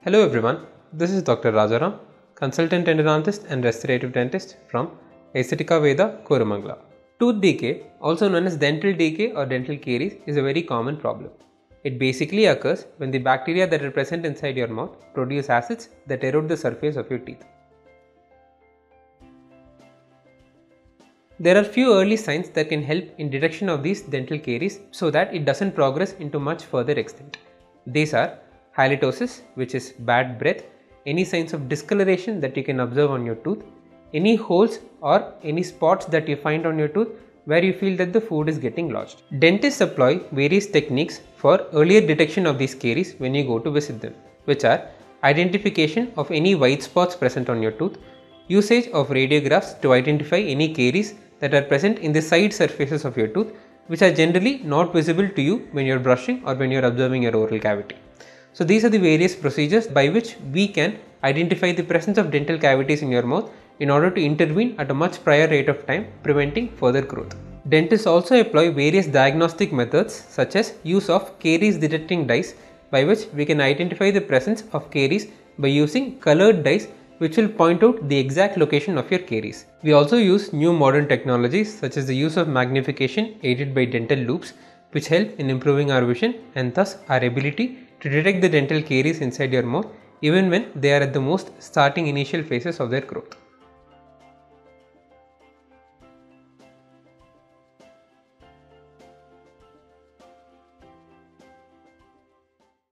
Hello everyone, this is Dr. Rajaram, Consultant Endodontist and Restorative Dentist from Aesthetica Veda, Koramangala. Tooth decay, also known as dental decay or dental caries, is a very common problem. It basically occurs when the bacteria that are present inside your mouth produce acids that erode the surface of your teeth. There are few early signs that can help in detection of these dental caries so that it doesn't progress into much further extent. These are halitosis, which is bad breath, any signs of discoloration that you can observe on your tooth, any holes or any spots that you find on your tooth where you feel that the food is getting lodged. Dentists employ various techniques for earlier detection of these caries when you go to visit them, which are identification of any white spots present on your tooth, usage of radiographs to identify any caries that are present in the side surfaces of your tooth, which are generally not visible to you when you are brushing or when you are observing your oral cavity. So these are the various procedures by which we can identify the presence of dental cavities in your mouth in order to intervene at a much prior rate of time, preventing further growth. Dentists also employ various diagnostic methods such as use of caries detecting dyes, by which we can identify the presence of caries by using colored dyes which will point out the exact location of your caries. We also use new modern technologies such as the use of magnification aided by dental loupes, which help in improving our vision and thus our ability to detect the dental caries inside your mouth even when they are at the most starting initial phases of their growth.